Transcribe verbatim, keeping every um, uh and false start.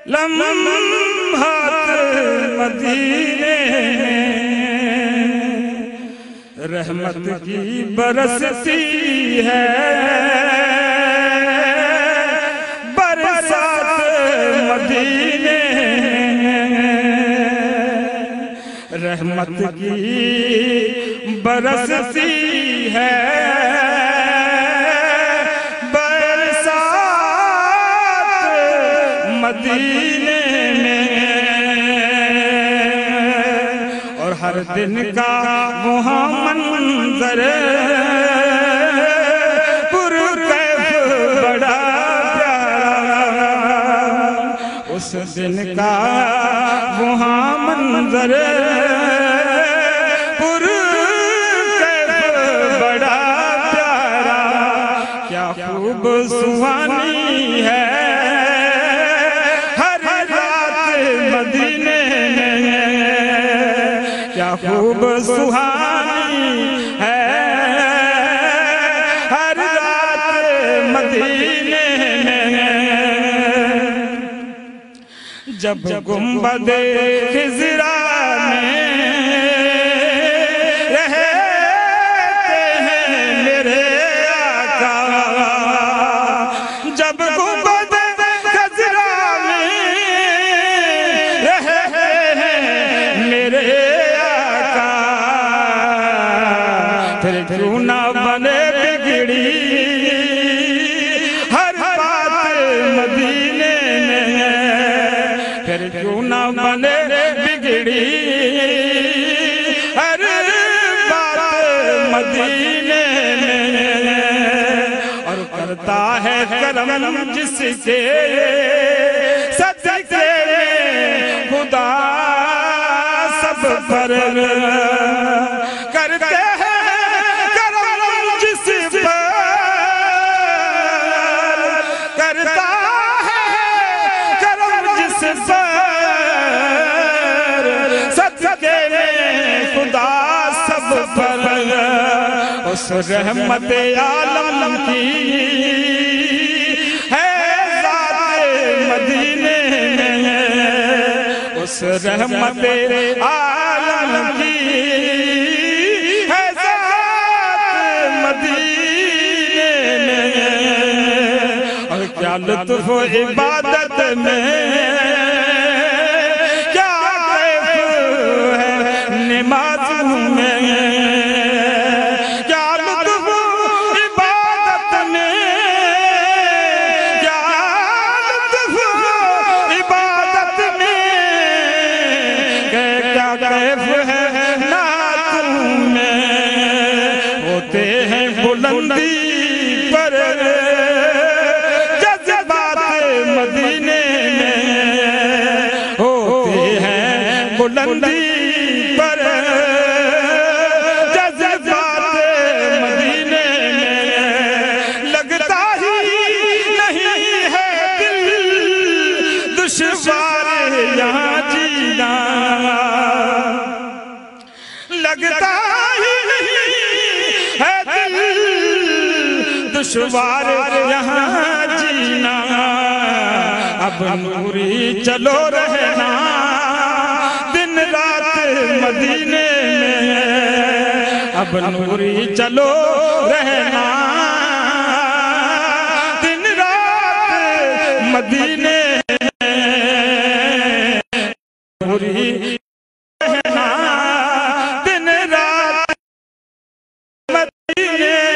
लम्हात मदीने रहमत की बरसती है, बरसात मदीने रहमत की बरसती है, बरसात मदीने में। और हर दिन का वहाँ मंजर पुरकैफ बड़ा प्यारा, उस दिन का वहाँ मंजर पुरकैफ बड़ा प्यारा। क्या खूब सुहानी है हर रात मदीने में, क्या खूब सुहानी है हर रात मदीने में। जब गुंबदे खिज़रा में रहते हैं मेरे आका, जब गुंबदे खिज़रा में रहते हैं मेरे आका, फिर क्यों ना बने बिगड़ी हर बात मदीने में, फिर क्यों ना बने बिगड़ी हर बात मदीने में। और करता है करम जिसके सदके खुदा सब पर, करते हैं करम जिस पर, करता है करम जिस पर, सदके खुदा सब पर। उस रहमत आलम की है ज़ात मदीने में, उस रहमत आलम की है ज़ात मदीने में। और क्या लुत्फ़ इबादत में, क्या कैफ़ है नमाज़ों में, क्या लुत्फ़ इबादत में, क्या लुत्फ़ इबादत में, क्या कैफ़ है नातों में। होते हैं बुलंदी पर जज़्बात मदीने में, होते हैं बुलंदी पर जज़्बात मदीने में। लगता ही नहीं है दिल दुश्वार यहाँ जीना, लगता ही नहीं है दिल दुश्वार यहाँ जीना। अब नूरी चलो रहना दिन रात मदीने में, अब नूरी चलो रहना दिन रात मदीने में, नूरी रहना दिन रात मदीने